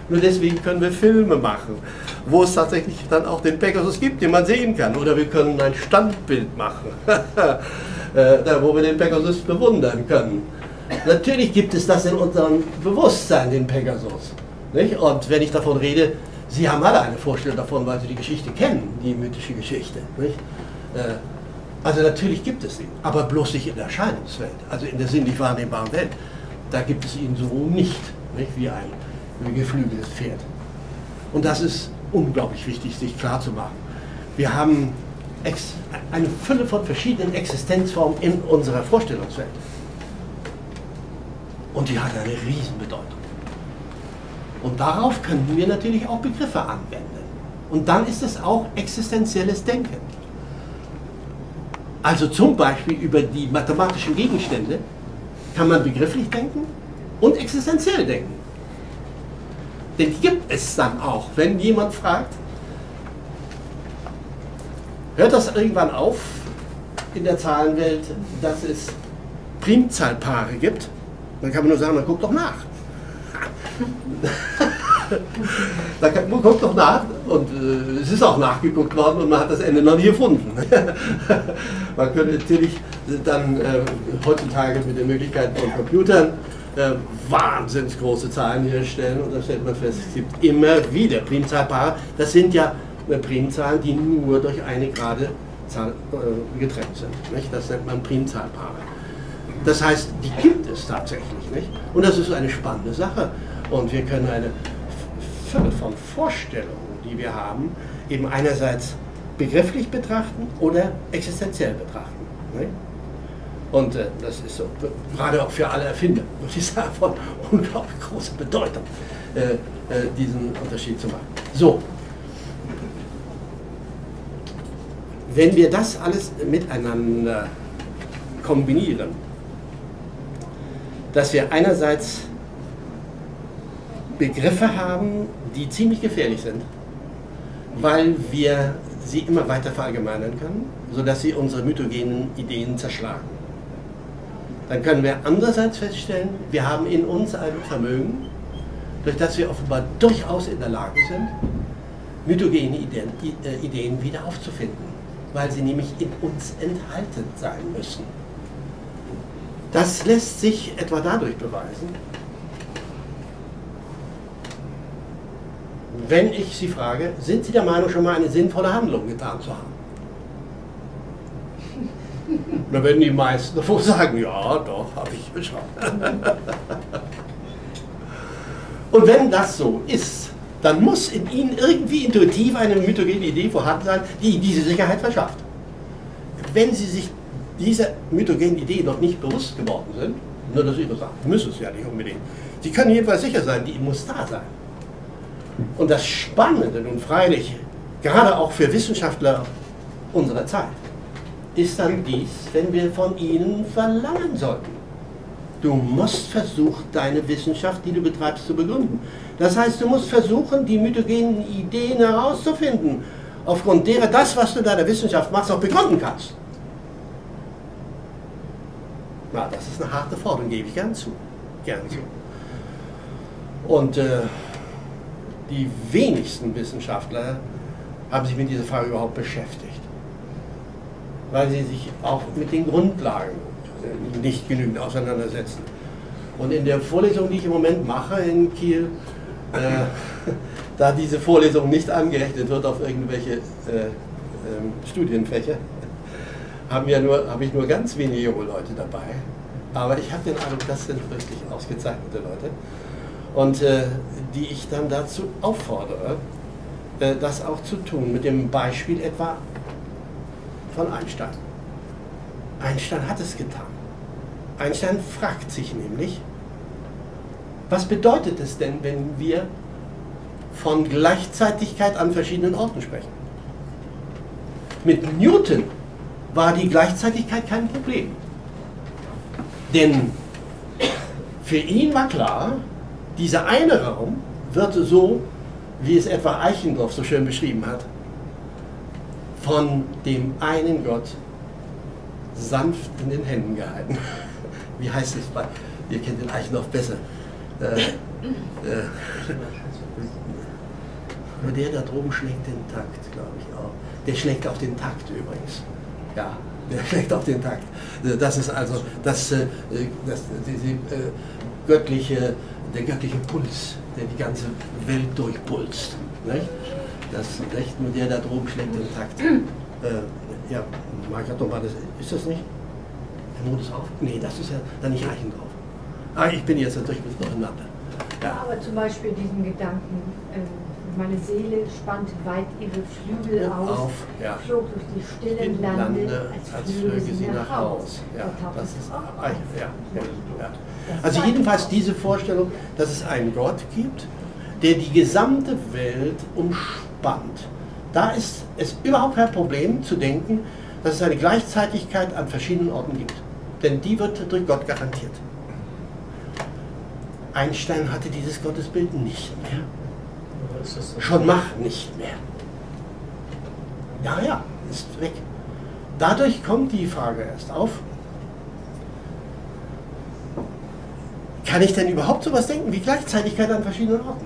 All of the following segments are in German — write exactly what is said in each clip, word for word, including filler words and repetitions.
Nur deswegen können wir Filme machen, wo es tatsächlich dann auch den Pegasus gibt, den man sehen kann. Oder wir können ein Standbild machen, da wo wir den Pegasus bewundern können. Natürlich gibt es das in unserem Bewusstsein, den Pegasus. Nicht? Und wenn ich davon rede, Sie haben alle eine Vorstellung davon, weil Sie die Geschichte kennen, die mythische Geschichte. Nicht? Also natürlich gibt es ihn, aber bloß nicht in der Erscheinungswelt, also in der sinnlich wahrnehmbaren Welt. Da gibt es ihn so nicht, nicht? Wie ein wie geflügeltes Pferd. Und das ist unglaublich wichtig, sich klar zu machen. Wir haben ex eine Fülle von verschiedenen Existenzformen in unserer Vorstellungswelt. Und die hat eine Riesenbedeutung. Und darauf können wir natürlich auch Begriffe anwenden. Und dann ist es auch existenzielles Denken. Also zum Beispiel über die mathematischen Gegenstände kann man begrifflich denken und existenziell denken. Denn die gibt es dann auch, wenn jemand fragt, hört das irgendwann auf in der Zahlenwelt, dass es Primzahlpaare gibt? Dann kann man nur sagen, man guckt doch nach. Da kann, man guckt doch nach und äh, es ist auch nachgeguckt worden und man hat das Ende noch nicht gefunden. Man könnte natürlich dann äh, heutzutage mit den Möglichkeiten von Computern äh, wahnsinnig große Zahlen herstellen und dann stellt man fest, es gibt immer wieder Primzahlpaare. Das sind ja äh, Primzahlen, die nur durch eine gerade Zahl äh, getrennt sind. Nicht? Das nennt man Primzahlpaare. Das heißt, die gibt es tatsächlich nicht. Und das ist eine spannende Sache. Und wir können eine Fülle von Vorstellungen, die wir haben, eben einerseits begrifflich betrachten oder existenziell betrachten. Nicht? Und äh, das ist so, gerade auch für alle Erfinder, muss ich sagen, von unglaublich großer Bedeutung, äh, äh, diesen Unterschied zu machen. So, wenn wir das alles miteinander kombinieren, dass wir einerseits Begriffe haben, die ziemlich gefährlich sind, weil wir sie immer weiter verallgemeinern können, sodass sie unsere mythogenen Ideen zerschlagen. Dann können wir andererseits feststellen, wir haben in uns ein Vermögen, durch das wir offenbar durchaus in der Lage sind, mythogene Ideen, Ideen wieder aufzufinden, weil sie nämlich in uns enthalten sein müssen. Das lässt sich etwa dadurch beweisen, wenn ich Sie frage, sind Sie der Meinung, schon mal eine sinnvolle Handlung getan zu haben? Dann werden die meisten davor sagen, ja, doch, habe ich schon. Und wenn das so ist, dann muss in Ihnen irgendwie intuitiv eine mythogene Idee vorhanden sein, die diese Sicherheit verschafft. Wenn Sie sich dieser mythogenen Idee noch nicht bewusst geworden sind, nur das ist Ihre Sache, müssen es ja nicht unbedingt. Sie können jedenfalls sicher sein, die muss da sein. Und das Spannende nun freilich, gerade auch für Wissenschaftler unserer Zeit, ist dann dies, wenn wir von ihnen verlangen sollten. Du musst versuchen, deine Wissenschaft, die du betreibst, zu begründen. Das heißt, du musst versuchen, die mythogenen Ideen herauszufinden, aufgrund derer das, was du in deiner Wissenschaft machst, auch begründen kannst. Na, das ist eine harte Forderung, gebe ich gern zu. Gern zu. Und äh, die wenigsten Wissenschaftler haben sich mit dieser Frage überhaupt beschäftigt, weil sie sich auch mit den Grundlagen nicht genügend auseinandersetzen. Und in der Vorlesung, die ich im Moment mache in Kiel, äh, da diese Vorlesung nicht angerechnet wird auf irgendwelche äh, äh, Studienfächer, haben wir nur, habe ich nur ganz wenige junge Leute dabei. Aber ich habe den Eindruck, das sind wirklich ausgezeichnete Leute. Und äh, die ich dann dazu auffordere, äh, das auch zu tun, mit dem Beispiel etwa von Einstein. Einstein hat es getan. Einstein fragt sich nämlich, was bedeutet es denn, wenn wir von Gleichzeitigkeit an verschiedenen Orten sprechen? Mit Newton war die Gleichzeitigkeit kein Problem. Denn für ihn war klar, dieser eine Raum wird so, wie es etwa Eichendorff so schön beschrieben hat, von dem einen Gott sanft in den Händen gehalten. Wie heißt es bei, ihr kennt den Eichendorff besser, äh, Äh, nur der da droben schlägt den Takt, glaube ich auch. Der schlägt auf den Takt übrigens. Ja, der schlägt auf den Takt. Das ist also das, das, diese, äh, göttliche, der göttliche Puls, der die ganze Welt durchpulst. Nicht? Das, nicht? Nur der da droben schlägt den Takt. Äh, ja, Margaret, nochmal, das, ist das nicht? Der Mond ist auf? Nee, das ist ja dann nicht Reichen drauf. Ah, ich bin jetzt natürlich mit durcheinander. Ja. Aber zum Beispiel diesen Gedanken, ähm, meine Seele spannt weit ihre Flügel ja, aus, auf, ja. flog durch die stillen Lande, Lande als, als flöge sie nach Haus. Ja, das ist, ah, ja, ja, ja. Also jedenfalls diese Vorstellung, dass es einen Gott gibt, der die gesamte Welt umspannt. Da ist es überhaupt kein Problem zu denken, dass es eine Gleichzeitigkeit an verschiedenen Orten gibt. Denn die wird durch Gott garantiert. Einstein hatte dieses Gottesbild nicht mehr. Schon Mach nicht mehr. Ja, ja, ist weg. Dadurch kommt die Frage erst auf, kann ich denn überhaupt sowas denken wie Gleichzeitigkeit an verschiedenen Orten?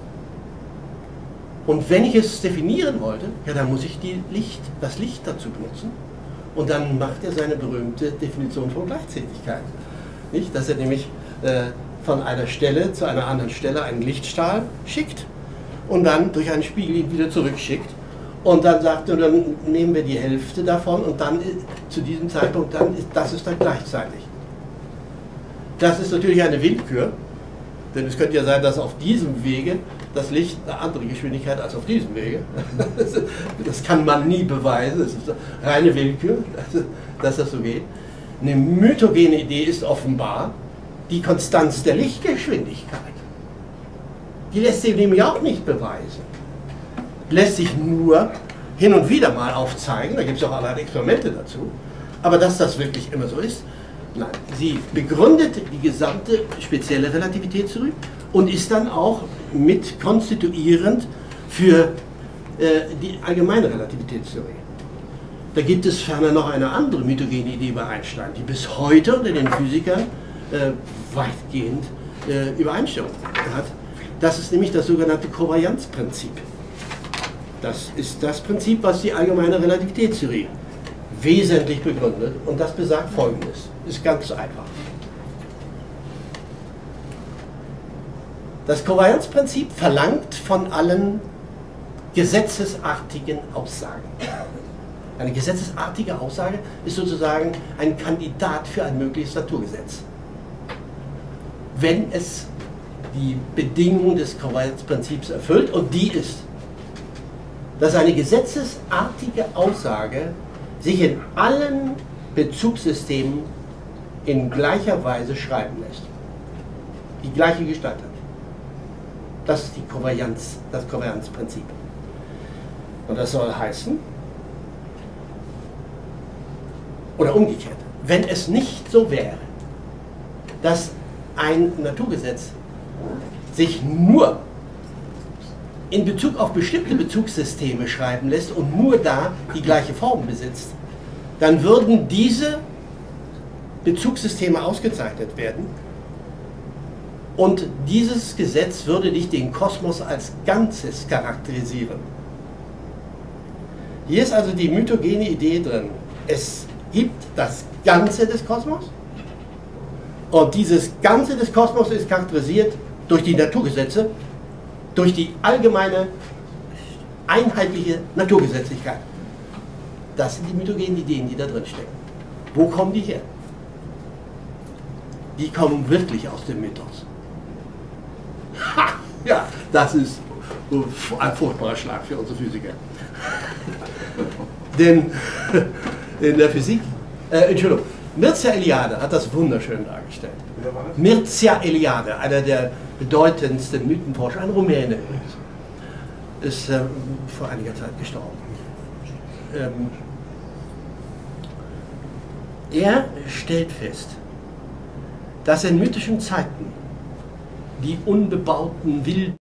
Und wenn ich es definieren wollte, ja, dann muss ich die Licht, das Licht dazu benutzen. Und dann macht er seine berühmte Definition von Gleichzeitigkeit. Nicht? Dass er nämlich äh, von einer Stelle zu einer anderen Stelle einen Lichtstrahl schickt und dann durch einen Spiegel ihn wieder zurückschickt. Und dann sagt er, dann nehmen wir die Hälfte davon und dann zu diesem Zeitpunkt, dann ist, das ist dann gleichzeitig. Das ist natürlich eine Willkür, denn es könnte ja sein, dass auf diesem Wege das Licht eine andere Geschwindigkeit als auf diesem Wege. Das kann man nie beweisen, es ist reine Willkür, dass das so geht. Eine mythogene Idee ist offenbar die Konstanz der Lichtgeschwindigkeit. Die lässt sich nämlich auch nicht beweisen. Lässt sich nur hin und wieder mal aufzeigen, da gibt es auch allerlei Experimente dazu, aber dass das wirklich immer so ist, nein. Sie begründet die gesamte spezielle Relativitätstheorie und ist dann auch mit konstituierend für äh, die allgemeine Relativitätstheorie. Da gibt es ferner noch eine andere mythogene Idee bei Einstein, die bis heute unter den Physikern äh, weitgehend äh, Übereinstimmung hat. Das ist nämlich das sogenannte Kovarianzprinzip. Das ist das Prinzip, was die allgemeine Relativitätstheorie wesentlich begründet, und das besagt Folgendes. Ist ganz einfach. Das Kovarianzprinzip verlangt von allen gesetzesartigen Aussagen. Eine gesetzesartige Aussage ist sozusagen ein Kandidat für ein mögliches Naturgesetz. Wenn es die Bedingung des Kovarianzprinzips erfüllt, und die ist, dass eine gesetzesartige Aussage sich in allen Bezugssystemen in gleicher Weise schreiben lässt. Die gleiche Gestalt hat. Das ist die Kovarianz, das Kovarianzprinzip. Und das soll heißen, oder umgekehrt, wenn es nicht so wäre, dass ein Naturgesetz sich nur in Bezug auf bestimmte Bezugssysteme schreiben lässt und nur da die gleiche Form besitzt, dann würden diese Bezugssysteme ausgezeichnet werden und dieses Gesetz würde nicht den Kosmos als Ganzes charakterisieren. Hier ist also die mythogene Idee drin. Es gibt das Ganze des Kosmos und dieses Ganze des Kosmos ist charakterisiert durch die Naturgesetze, durch die allgemeine, einheitliche Naturgesetzlichkeit. Das sind die mythogenen Ideen, die da drin stecken. Wo kommen die her? Die kommen wirklich aus dem Mythos. Ha! Ja, das ist ein furchtbarer Schlag für unsere Physiker. Denn in der Physik, äh, Entschuldigung, Mircea Eliade hat das wunderschön dargestellt. Mircea Eliade, einer der bedeutendsten Mythenforscher, ein Rumäne, ist äh, vor einiger Zeit gestorben. Ähm, er stellt fest, dass in mythischen Zeiten die unbebauten Wilden